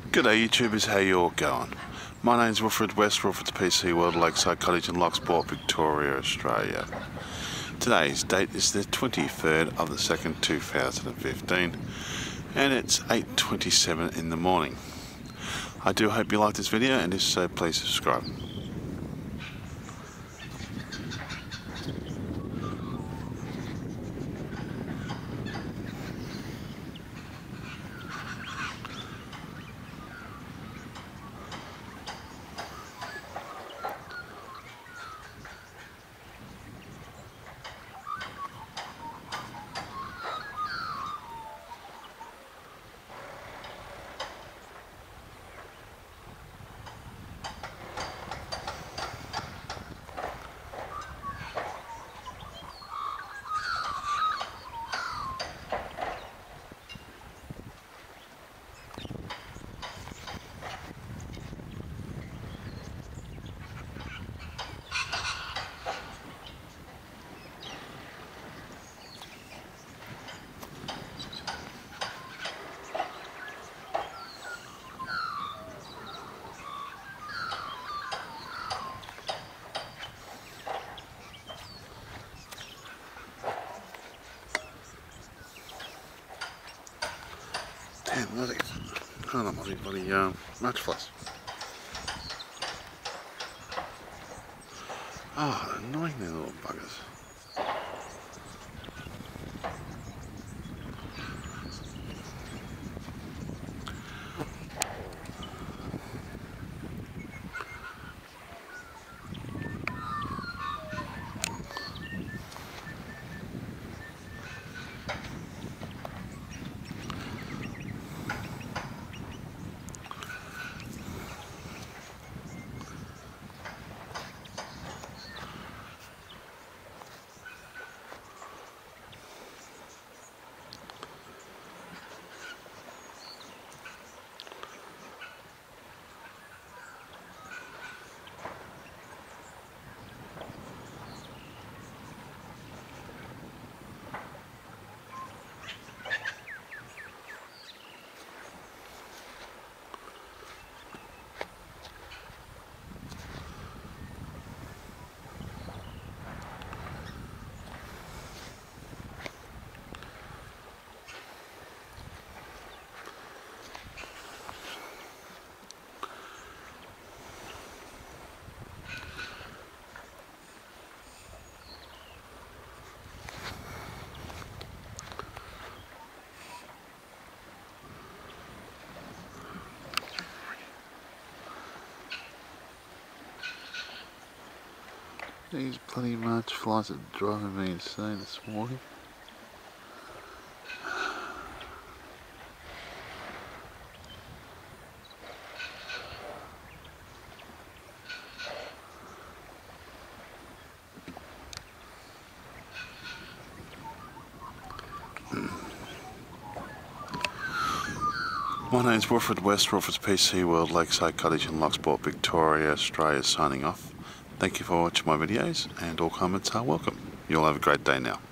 G'day YouTubers, how you all going? My name's Wilfred West, Wilfred's PC World, Lakeside Cottage in Locksport, Victoria, Australia. Today's date is the 23rd of the 2nd, 2015, and it's 8:27 in the morning. I do hope you like this video, and if so, please subscribe. Damn, look at it. Hold on, bloody match flash. Oh, they're annoying, these little buggers. These bloody March flies are driving me insane this morning. My name's Wilfred West, Wilfred's PC World, Lakeside Cottage in Locksport, Victoria, Australia, signing off. Thank you for watching my videos, and all comments are welcome. You all have a great day now.